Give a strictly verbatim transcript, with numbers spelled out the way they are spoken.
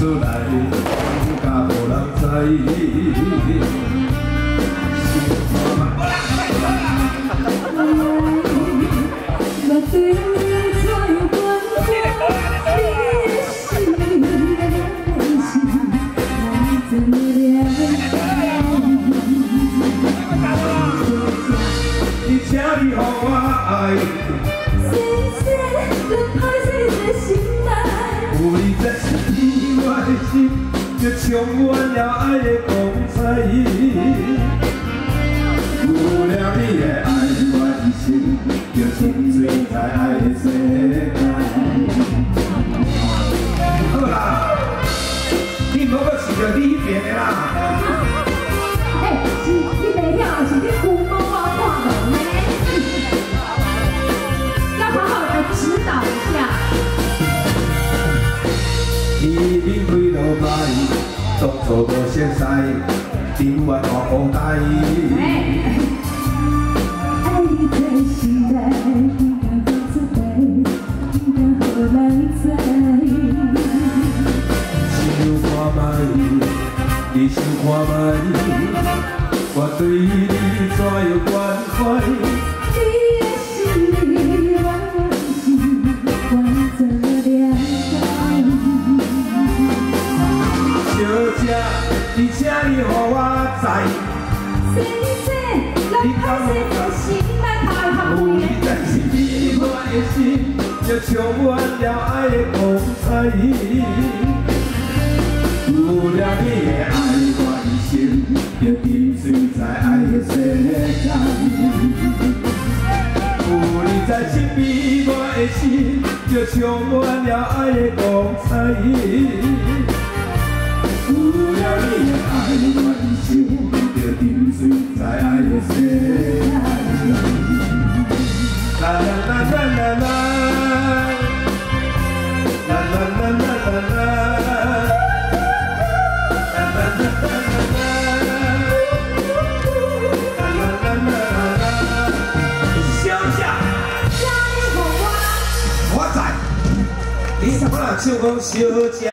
出来，甲无人知。我对你怎样关怀，你的心，我的心，我怎么了？你请你予我爱，先生，咱歹势在心内。有你在身边，我的心就充满了爱的光彩。有了你的爱，我一生就沉醉在爱的世界。好啦，你无搁想着你边的啦。 哎，是你袂晓，是你父母我看无呢？要好好的指导一下。 天边开落来，当初无熟悉，情愿我无带。 爱你在心内，不敢讲出来，不敢予人知。 想看觅，你想看觅，我对你怎样关怀？ 你的心里，我的心，我怎么了？ 小姐，你请你予我知。 先生，咱歹势在心内，太合有理你在身边，我的心就充满了爱的光彩。有了你的爱，我一生就沉醉在爱的世界。有你在身边，我的心就充满了爱的光彩。有了你的爱，我一生就沉醉在爱的世界。啦啦啦啦啦啦，啦啦啦啦啦啦，啦啦啦啦啦啦，啦啦啦啦啦。小姐， 家你予我， 我知，你怎么人唱讲小姐？